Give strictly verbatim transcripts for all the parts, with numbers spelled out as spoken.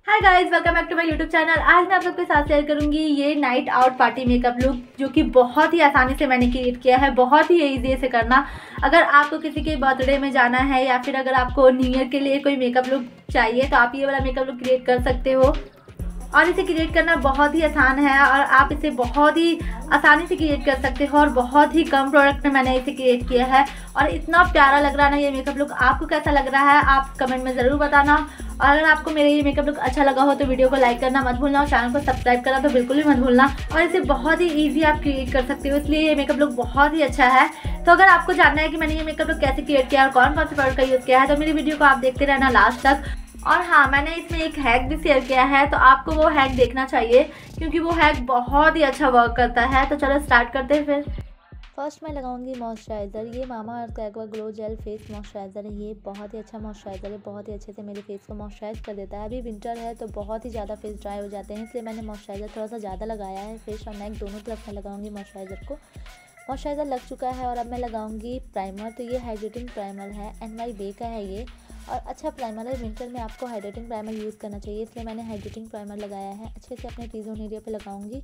Hi guys, welcome back to my YouTube channel. आज मैं आप लोग के साथ शेयर करूंगी ये night out party makeup look, जो कि बहुत ही आसानी से मैंने क्रिएट किया है। बहुत ही इजी से करना। अगर आपको किसी के बर्थडे में जाना है या फिर अगर आपको न्यू ईयर के लिए कोई मेकअप लुक चाहिए तो आप ये वाला मेकअप लुक क्रिएट कर सकते हो। और इसे क्रिएट करना बहुत ही आसान है और आप इसे बहुत ही आसानी से क्रिएट कर सकते हो। और बहुत ही कम प्रोडक्ट में मैंने इसे क्रिएट किया है और इतना प्यारा लग रहा है ना ये मेकअप लुक। आपको कैसा लग रहा है आप कमेंट में ज़रूर बताना। और अगर आपको मेरा ये मेकअप लुक अच्छा लगा हो तो वीडियो को लाइक करना मत भूलना और चैनल को सब्सक्राइब करना तो बिल्कुल भी मत भूलना। और इसे बहुत ही ईजी आप क्रिएट कर सकते हो, इसलिए ये मेकअप लुक बहुत ही अच्छा है। तो अगर आपको जानना है कि मैंने ये मेकअप लुक कैसे क्रिएट किया और कौन कौन से प्रोडक्ट का यूज़ किया है तो मेरी वीडियो को आप देखते रहना लास्ट तक। और हाँ, मैंने इसमें एक हैक भी शेयर किया है तो आपको वो हैक देखना चाहिए क्योंकि वो हैक बहुत ही अच्छा वर्क करता है। तो चलो स्टार्ट करते हैं फिर। फर्स्ट मैं लगाऊंगी मॉइस्चराइज़र। ये मामा अर्थ का aqua glow gel face moisturiser है। ये बहुत ही अच्छा मॉइस्चराइज़र है, बहुत ही अच्छे से मेरे फेस को मॉइस्चराइज कर देता है। अभी विंटर है तो बहुत ही ज़्यादा फेस ड्राई हो जाते हैं, इसलिए मैंने मॉइस्चराइज़र थोड़ा सा ज़्यादा लगाया है। फेस और नेक दोनों तरफ मैं लगाऊंगी मॉइस्चराइज़र को। मॉइस्चराइज़र लग चुका है और अब मैं लगाऊंगी प्राइमर। तो ये हाइड्रेटिंग प्राइमर है, एन वाई बे का है ये और अच्छा प्राइमर है। विंटर में आपको हाइड्रेटिंग प्राइमर यूज़ करना चाहिए, इसलिए मैंने हाइड्रेटिंग प्राइमर लगाया है। अच्छे से अपने टी जोन एरिया पे लगाऊंगी।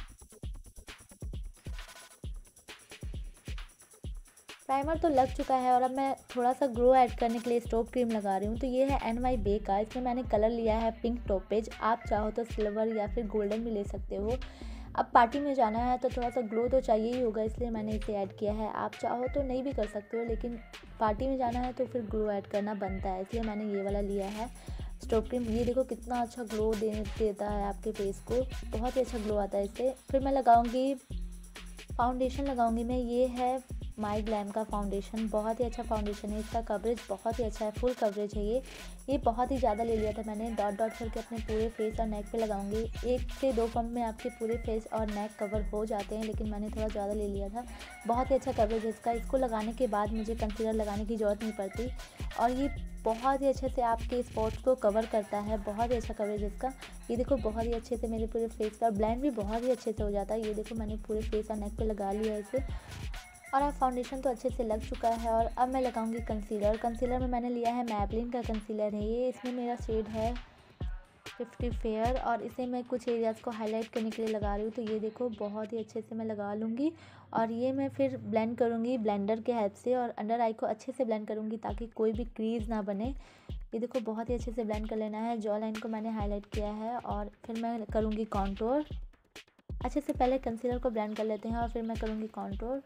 प्राइमर तो लग चुका है और अब मैं थोड़ा सा ग्लो ऐड करने के लिए स्टॉप क्रीम लगा रही हूँ। तो ये है एन वाई बे का, इसमें मैंने कलर लिया है पिंक टॉपेज। आप चाहो तो सिल्वर या फिर गोल्डन भी ले सकते हो। अब पार्टी में जाना है तो थोड़ा सा ग्लो तो चाहिए ही होगा, इसलिए मैंने इसे ऐड किया है। आप चाहो तो नहीं भी कर सकते हो, लेकिन पार्टी में जाना है तो फिर ग्लो ऐड करना बनता है, इसलिए मैंने ये वाला लिया है स्टॉप क्रीम। ये देखो कितना अच्छा ग्लो दे देता है आपके फेस को, बहुत ही अच्छा ग्लो आता है इससे। फिर मैं लगाऊंगी फाउंडेशन लगाऊंगी मैं। ये है माई ग्लैम का फाउंडेशन, बहुत ही अच्छा फाउंडेशन है। इसका कवरेज बहुत ही अच्छा है, फुल कवरेज है ये ये बहुत ही ज़्यादा ले लिया था मैंने। डॉट डॉट करके अपने पूरे फेस और नेक पे लगाऊंगी। एक से दो पंप में आपके पूरे फेस और नेक कवर हो जाते हैं, लेकिन मैंने थोड़ा ज़्यादा ले लिया था। बहुत ही अच्छा कवरेज है इसका। इसको लगाने के बाद मुझे कंसीलर लगाने की ज़रूरत नहीं पड़ती और ये बहुत ही अच्छे से आपके स्पॉट्स को कवर करता है। बहुत ही अच्छा कवरेज इसका। ये देखो बहुत ही अच्छे से मेरे पूरे फेस का ब्लेंड भी बहुत ही अच्छे से हो जाता है। ये देखो मैंने पूरे फेस और नेक पे लगा लिया है इसे। और अब फाउंडेशन तो अच्छे से लग चुका है और अब मैं लगाऊंगी कंसीलर। कंसीलर में मैंने लिया है मैबलिन का कंसीलर है ये। इसमें मेरा शेड है फिफ्टी फेयर और इसे मैं कुछ एरियाज़ को हाईलाइट करने के लिए लगा रही हूँ। तो ये देखो बहुत ही अच्छे से मैं लगा लूँगी और ये मैं फिर ब्लेंड करूँगी ब्लेंडर के हेल्प से और अंडर आई को अच्छे से ब्लेंड करूँगी ताकि कोई भी क्रीज ना बने। ये देखो बहुत ही अच्छे से ब्लेंड कर लेना है। जॉ लाइन को मैंने हाईलाइट किया है और फिर मैं करूँगी कॉन्टोर। अच्छे से पहले कंसीलर को ब्लेंड कर लेते हैं और फिर मैं करूँगी कॉन्टोर।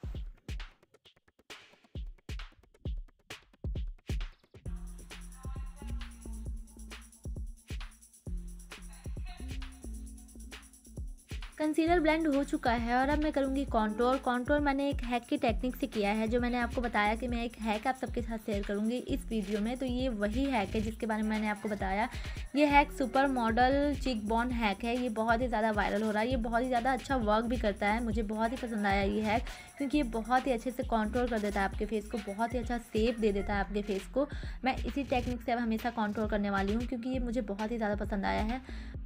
कंसीलर ब्लेंड हो चुका है और अब मैं करूँगी कॉन्टोर। कॉन्टोर मैंने एक हैक की टेक्निक से किया है, जो मैंने आपको बताया कि मैं एक हैक आप सबके साथ शेयर करूँगी इस वीडियो में। तो ये वही हैक है जिसके बारे में मैंने आपको बताया। ये हैक सुपर मॉडल चिक बॉन हैक है। ये बहुत ही ज़्यादा वायरल हो रहा है, ये बहुत ही ज़्यादा अच्छा वर्क भी करता है। मुझे बहुत ही पसंद आया ये हैक क्योंकि ये बहुत ही अच्छे से कॉन्टोर कर देता है आपके फेस को, बहुत ही अच्छा शेप दे देता है आपके फेस को। मैं इसी टेक्निक से अब हमेशा कॉन्टोर करने वाली हूँ क्योंकि ये मुझे बहुत ही ज़्यादा पसंद आया है।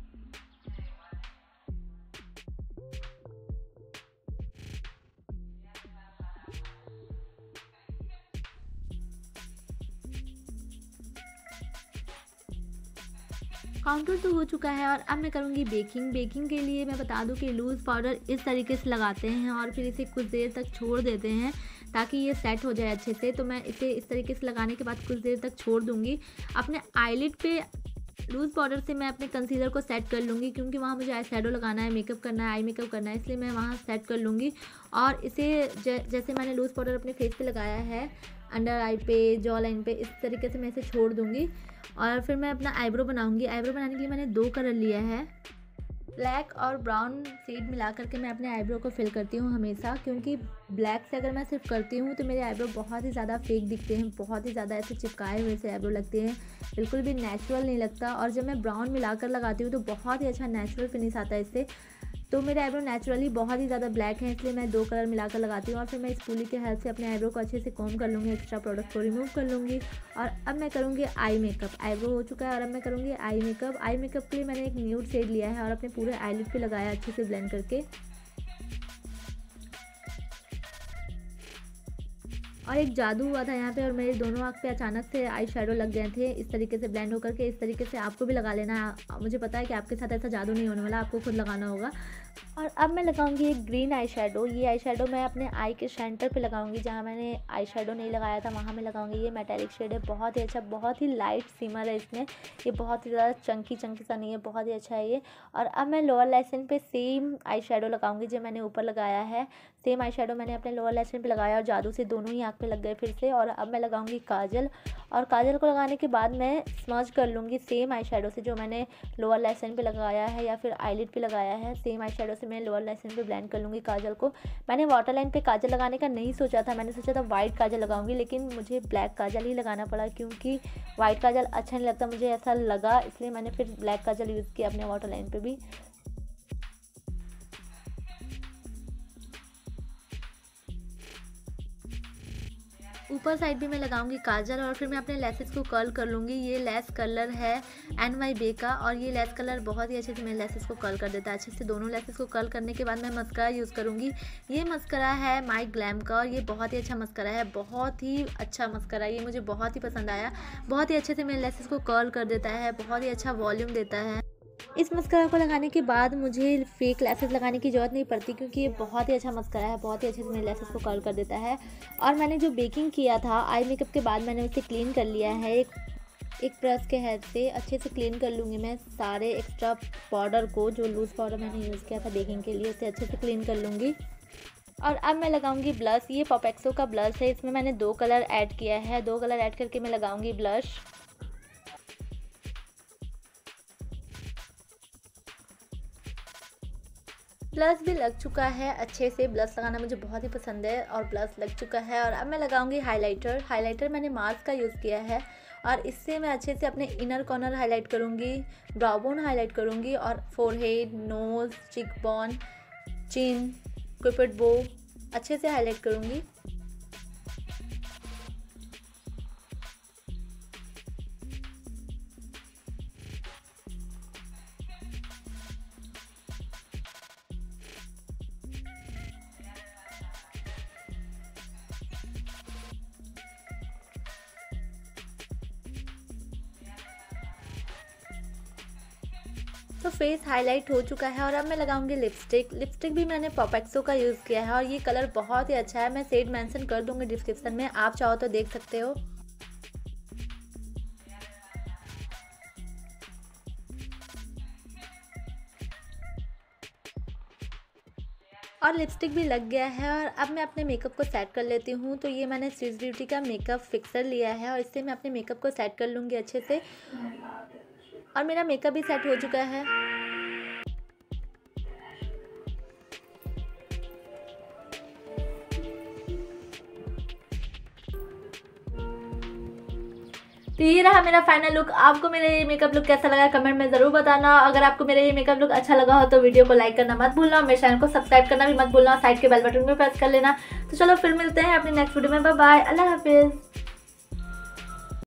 काउंटर तो हो चुका है और अब मैं करूँगी बेकिंग। बेकिंग के लिए मैं बता दूँ कि लूज़ पाउडर इस तरीके से लगाते हैं और फिर इसे कुछ देर तक छोड़ देते हैं ताकि ये सेट हो जाए अच्छे से। तो मैं इसे इस तरीके से लगाने के बाद कुछ देर तक छोड़ दूँगी। अपने आईलिड पे लूज़ पाउडर से मैं अपने कंसीलर को सेट कर लूँगी क्योंकि वहाँ मुझे आई शैडो लगाना है, मेकअप करना है, आई मेकअप करना है, इसलिए मैं वहाँ सेट कर लूँगी। और इसे ज, जैसे मैंने लूज़ पाउडर अपने फेस पे लगाया है अंडर आई पे, जॉ लाइन पे, इस तरीके से मैं इसे छोड़ दूँगी। और फिर मैं अपना आईब्रो बनाऊँगी। आईब्रो बनाने के लिए मैंने दो कलर लिया है, ब्लैक और ब्राउन शेड मिला करके मैं अपने आईब्रो को फिल करती हूँ हमेशा, क्योंकि ब्लैक से अगर मैं सिर्फ करती हूँ तो मेरे आईब्रो बहुत ही ज़्यादा फेक दिखते हैं, बहुत ही ज़्यादा ऐसे चिपकाए हुए से आईब्रो लगते हैं, बिल्कुल भी नेचुरल नहीं लगता। और जब मैं ब्राउन मिलाकर लगाती हूँ तो बहुत ही अच्छा नेचुरल फिनिश आता है इससे। तो मेरे आईब्रो नेचुरली बहुत ही ज़्यादा ब्लैक है, इसलिए मैं दो कलर मिलाकर लगाती हूँ। और फिर मैं इस पूली के हेल्प से अपने आईब्रो को अच्छे से कॉम्ब कर लूँगी, एक्स्ट्रा प्रोडक्ट को रिमूव कर लूँगी। और अब मैं करूँगी आई मेकअप। आईब्रो हो चुका है और अब मैं करूँगी आई मेकअप। आई मेकअप के लिए मैंने एक न्यूड शेड लिया है और अपने पूरे आईलिड पे लगाया अच्छे से ब्लेंड करके। और एक जादू हुआ था यहाँ पे और मेरे दोनों आँख पे अचानक से आई शेडो लग गए थे इस तरीके से ब्लेंड होकर के। इस तरीके से आपको भी लगा लेना है। मुझे पता है कि आपके साथ ऐसा जादू नहीं होने वाला, आपको खुद लगाना होगा। और अब मैं लगाऊंगी एक ग्रीन आई शेडो। ये आई शेडो मैं अपने आई के सेंटर पे लगाऊंगी, जहाँ मैंने आई शेडो नहीं लगाया था वहाँ मैं लगाऊंगी। ये मेटालिक शेड है, बहुत ही अच्छा, बहुत ही लाइट सिमर है इसमें। ये बहुत ही ज़्यादा चंकी चंकी सा नहीं है, बहुत ही अच्छा है ये। और अब मैं लोअर लेसन पे सेम आई शेडो लगाऊंगी जो मैंने ऊपर लगाया है। सेम आई शेडो मैंने अपने लोअर लेसन पे लगाया और जादू से दोनों ही आँख पे लग गए फिर से। और अब मैं लगाऊंगी काजल, और काजल को लगाने के बाद मैं स्मर्ज कर लूँगी सेम आई शेडो से जो मैंने लोअर लेसन पे लगाया है या फिर आईलिड पे लगाया है। सेम आई शेडो से मैं लोअर लेसन पे ब्लेंड कर लूँगी काजल को। मैंने वाटर लाइन पे काजल लगाने का नहीं सोचा था, मैंने सोचा था वाइट काजल लगाऊंगी, लेकिन मुझे ब्लैक काजल ही लगाना पड़ा क्योंकि वाइट काजल अच्छा नहीं लगता, मुझे ऐसा लगा, इसलिए मैंने फिर ब्लैक काजल यूज़ किया अपने वाटर लाइन पे भी। ऊपर साइड भी मैं लगाऊंगी काजल और फिर मैं अपने लेसेस को कर्ल कर लूँगी। ये लेस कलर है एन वाई बे का और ये लेस कलर बहुत ही अच्छे से मेरे लेसेस को कर्ल कर देता है अच्छे से। दोनों लेसेस को कर्ल करने के बाद मैं मस्करा यूज़ करूँगी। ये मस्करा है माई ग्लैम का और ये बहुत ही अच्छा मस्करा है, बहुत ही अच्छा मस्करा, ये मुझे बहुत ही पसंद आया। बहुत ही अच्छे से मेरे लेसेस को कर्ल कर देता है, बहुत ही अच्छा वॉल्यूम देता है। इस मस्करा को लगाने के बाद मुझे फेक लैसेस लगाने की ज़रूरत नहीं पड़ती क्योंकि ये बहुत ही अच्छा मस्करा है, बहुत ही अच्छे से मेरे लैसेस को कर्ल कर देता है। और मैंने जो बेकिंग किया था आई मेकअप के बाद मैंने उसे क्लीन कर लिया है। एक एक ब्रश के हेल्प से अच्छे से क्लीन कर लूँगी मैं सारे एक्स्ट्रा पाउडर को, जो लूज़ पाउडर मैंने यूज़ किया था बेकिंग के लिए, उसे अच्छे से क्लीन कर लूँगी। और अब मैं लगाऊंगी ब्लश। ये पॉपेक्सो का ब्लश है, इसमें मैंने दो कलर ऐड किया है, दो कलर ऐड करके मैं लगाऊंगी ब्लश। ब्लश भी लग चुका है अच्छे से, ब्लश लगाना मुझे बहुत ही पसंद है और ब्लश लग चुका है। और अब मैं लगाऊंगी हाइलाइटर। हाइलाइटर मैंने मार्स का यूज़ किया है और इससे मैं अच्छे से अपने इनर कॉर्नर हाईलाइट करूंगी, ब्राउ बोन हाईलाइट करूंगी और forehead, nose, cheek bone, chin, cupid bow अच्छे से हाईलाइट करूंगी। तो फेस हाईलाइट हो चुका है और अब मैं लगाऊंगी लिपस्टिक। लिपस्टिक भी मैंने पॉपेक्सो का यूज़ किया है और ये कलर बहुत ही अच्छा है। मैं शेड मेंशन कर दूंगी डिस्क्रिप्शन में, आप चाहो तो देख सकते हो। और लिपस्टिक भी लग गया है और अब मैं अपने मेकअप को सेट कर लेती हूँ। तो ये मैंने स्विस ब्यूटी का मेकअप फिक्सर लिया है और इससे मैं अपने मेकअप को सेट कर लूँगी अच्छे से। और मेरा मेकअप भी सेट हो चुका है। तो ये रहा मेरा फाइनल लुक। आपको मेरा ये मेकअप लुक कैसा लगा कमेंट में ज़रूर बताना। अगर आपको मेरा ये मेकअप लुक अच्छा लगा हो तो वीडियो को लाइक करना मत भूलना, मेरे चैनल को सब्सक्राइब करना भी मत भूलना, साइड के बेल बटन में प्रेस कर लेना। तो चलो फिर मिलते हैं अपनी नेक्स्ट वीडियो में। बाय बाय, अल्लाह हाफिज़।